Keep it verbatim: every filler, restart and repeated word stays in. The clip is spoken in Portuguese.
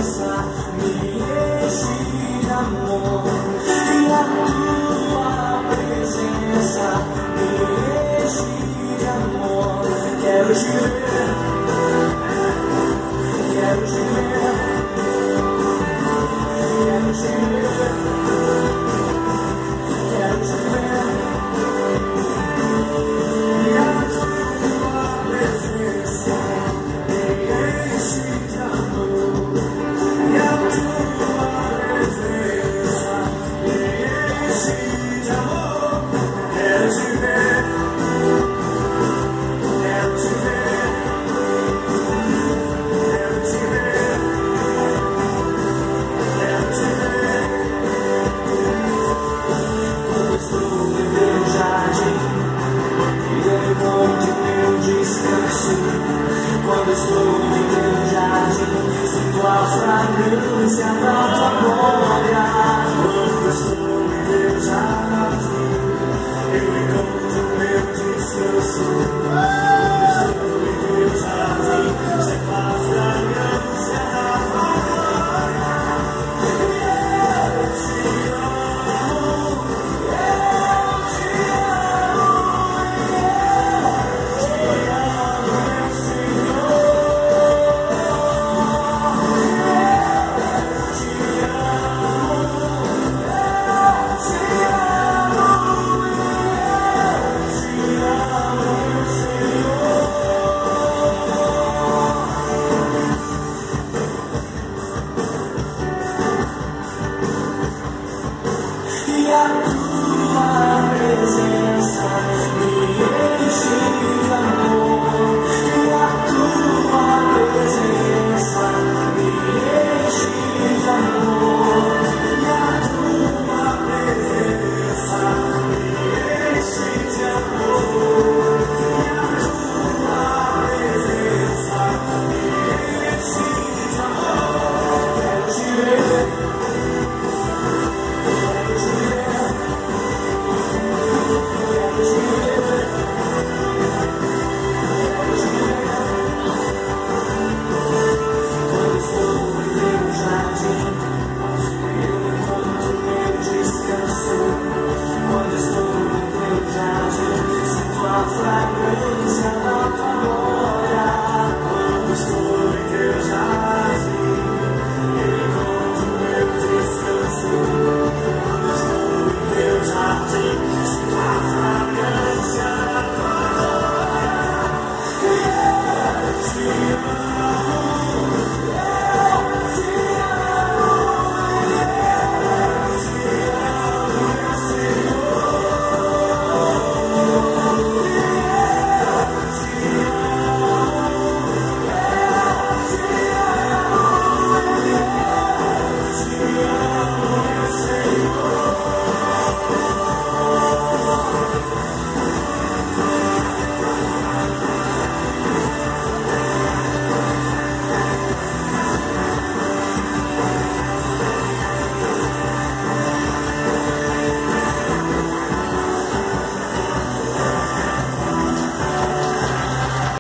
presença me enche de amor, e a tua presença me enche de amor. Quero te ver, quero te ver, quero te ver, quero te ver, e a tua presença me enche de amor, e a tua presença me enche de amor. Quero te ver, quero te ver, quero te ver, quero te ver. Quando estou em meu jardim e eu encontro meu descanso, quando estou em meu jardim, sinto a fragrância da tua